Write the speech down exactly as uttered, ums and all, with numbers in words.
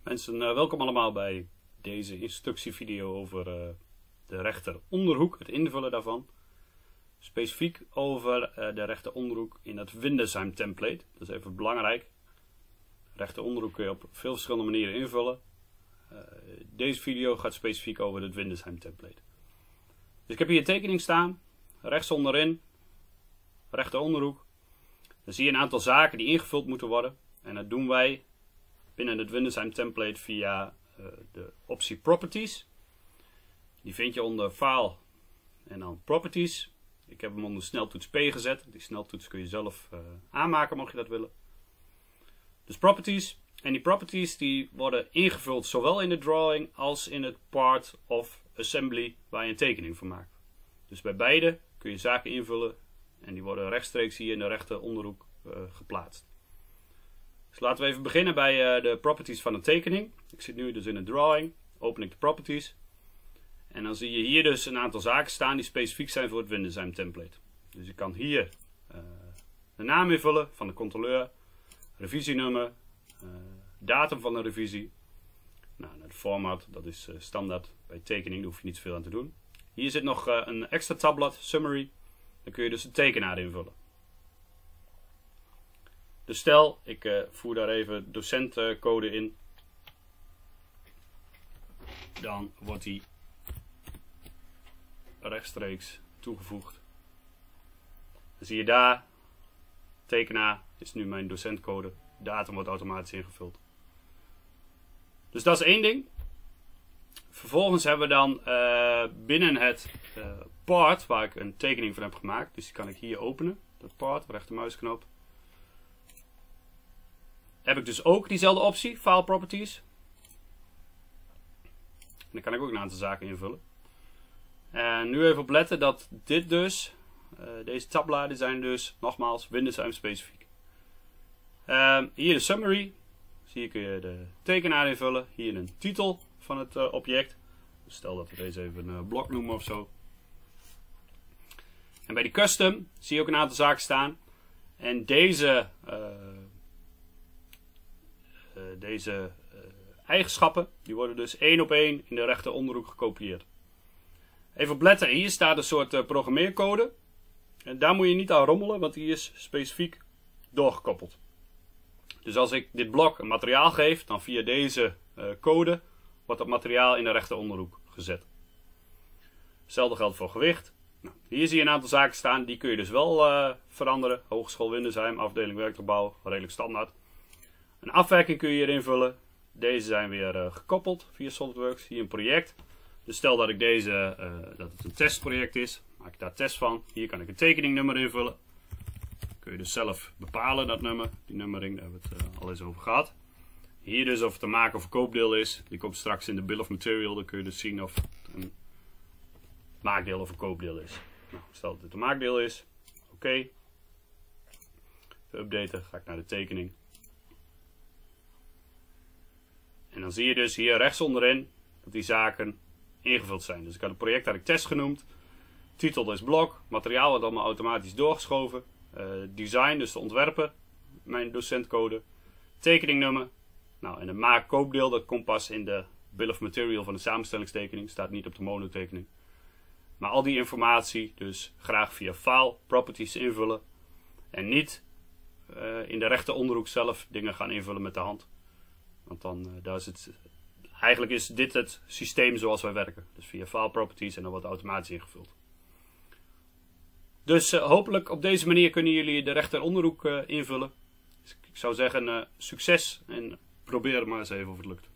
Mensen, uh, welkom allemaal bij deze instructievideo over uh, de rechteronderhoek, het invullen daarvan. Specifiek over uh, de rechteronderhoek in het Windesheim template. Dat is even belangrijk. Rechteronderhoek kun je op veel verschillende manieren invullen. Uh, deze video gaat specifiek over het Windesheim template. Dus ik heb hier een tekening staan, rechts onderin, rechteronderhoek. Dan zie je een aantal zaken die ingevuld moeten worden. En dat doen wij binnen het Windesheim template via uh, de optie Properties. Die vind je onder File en dan Properties. Ik heb hem onder sneltoets P gezet. Die sneltoets kun je zelf uh, aanmaken mocht je dat willen. Dus Properties. En die Properties die worden ingevuld zowel in de drawing als in het Part of Assembly waar je een tekening van maakt. Dus bij beide kun je zaken invullen en die worden rechtstreeks hier in de rechteronderhoek uh, geplaatst. Dus laten we even beginnen bij uh, de properties van een tekening. Ik zit nu dus in een drawing. Open ik de properties. En dan zie je hier dus een aantal zaken staan die specifiek zijn voor het Windesheim template. Dus ik kan hier uh, de naam invullen van de controleur, revisienummer, uh, datum van de revisie. Nou, het format, dat is uh, standaard bij tekening, daar hoef je niet zoveel aan te doen. Hier zit nog uh, een extra tabblad, summary. Dan kun je dus de tekenaar invullen. Dus stel, ik uh, voer daar even docentcode in. Dan wordt die rechtstreeks toegevoegd. Dan zie je daar, tekenaar is nu mijn docentcode. Datum wordt automatisch ingevuld. Dus dat is één ding. Vervolgens hebben we dan uh, binnen het uh, part, waar ik een tekening van heb gemaakt. Dus die kan ik hier openen. Dat part, rechtermuisknop. Heb ik dus ook diezelfde optie, File Properties. En dan kan ik ook een aantal zaken invullen. En nu even opletten dat dit dus, uh, deze tabbladen zijn dus nogmaals Windesheim specifiek. Uh, hier de summary. Dus hier kun je de tekenaar invullen. Hier een titel van het uh, object. Dus stel dat we deze even een uh, blok noemen of zo. En bij die custom zie je ook een aantal zaken staan. En deze... Uh, Uh, deze uh, eigenschappen die worden dus één op één in de rechteronderhoek gekopieerd. Even opletten, hier staat een soort uh, programmeercode. En daar moet je niet aan rommelen, want die is specifiek doorgekoppeld. Dus als ik dit blok een materiaal geef, dan via deze uh, code wordt dat materiaal in de rechteronderhoek gezet. Hetzelfde geldt voor gewicht. Nou, hier zie je een aantal zaken staan, die kun je dus wel uh, veranderen. Hogeschool Windesheim, afdeling werktuigbouw, redelijk standaard. Een afwerking kun je hier invullen. Deze zijn weer uh, gekoppeld via SolidWorks. Hier een project. Dus stel dat ik deze, uh, dat het een testproject is. Maak ik daar test van. Hier kan ik een tekeningnummer invullen. Kun je dus zelf bepalen dat nummer. Die nummering, daar hebben we het uh, al eens over gehad. Hier dus of het een maak- of een koopdeel is. Die komt straks in de bill of material. Dan kun je dus zien of het een maakdeel of een koopdeel is. Nou, stel dat het een maakdeel is. Oké. Okay. Updaten. Ga ik naar de tekening. En dan zie je dus hier rechts onderin dat die zaken ingevuld zijn. Dus ik had het project had ik test genoemd. Titel is blok. Materiaal wordt allemaal automatisch doorgeschoven. Uh, design, dus de ontwerpen. Mijn docentcode. Tekeningnummer. Nou, en het maak-koopdeel dat komt pas in de bill of material van de samenstellingstekening. Staat niet op de monotekening. Maar al die informatie dus graag via File, Properties invullen. En niet uh, in de rechteronderhoek zelf dingen gaan invullen met de hand. Want dan, uh, daar is het, eigenlijk is dit het systeem zoals wij werken. Dus via File Properties en dan wordt het automatisch ingevuld. Dus uh, hopelijk op deze manier kunnen jullie de rechteronderhoek uh, invullen. Dus ik zou zeggen uh, succes en probeer het maar eens even of het lukt.